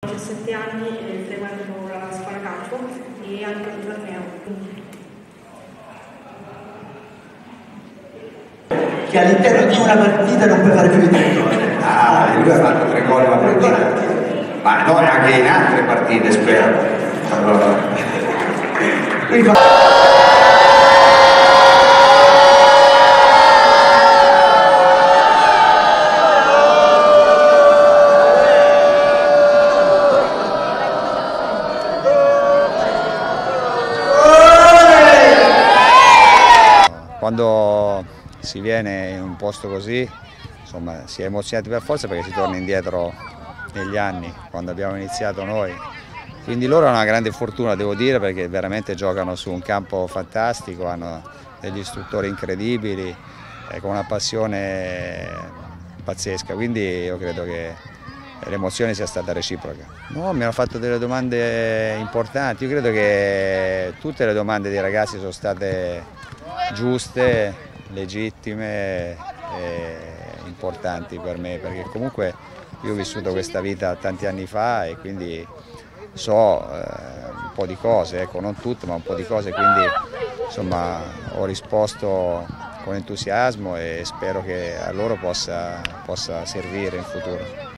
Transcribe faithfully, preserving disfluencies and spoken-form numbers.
diciassette anni eh, frequento la scuola campo e anche il torneo. Che all'interno di una partita non puoi fare più di tre gol. Ah, lui ha fatto tre gol in una partita. Ma no, anche in altre partite, spero. Allora. Lui fa... Quando si viene in un posto così, insomma, si è emozionati per forza perché si torna indietro negli anni, quando abbiamo iniziato noi. Quindi loro hanno una grande fortuna, devo dire, perché veramente giocano su un campo fantastico, hanno degli istruttori incredibili, eh, con una passione pazzesca, quindi io credo che l'emozione sia stata reciproca. No, mi hanno fatto delle domande importanti, io credo che tutte le domande dei ragazzi sono state giuste, legittime e importanti per me, perché comunque io ho vissuto questa vita tanti anni fa e quindi so eh, un po' di cose, ecco, non tutte ma un po' di cose, quindi insomma ho risposto con entusiasmo e spero che a loro possa, possa servire in futuro.